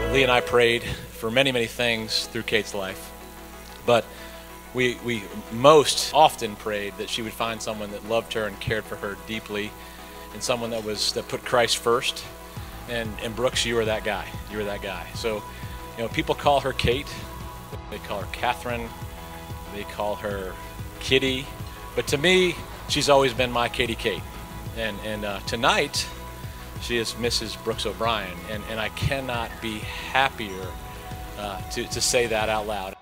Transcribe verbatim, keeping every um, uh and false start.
Lee and I prayed for many, many things through Kate's life, but we, we most often prayed that she would find someone that loved her and cared for her deeply, and someone that was that put Christ first. And, and Brooks, you were that guy. You were that guy. So, you know, people call her Kate, they call her Catherine, they call her Kitty, but to me, she's always been my Katie Kate. And, and uh, tonight, she is Missus Brooks O'Brien, and, and I cannot be happier uh, to, to say that out loud.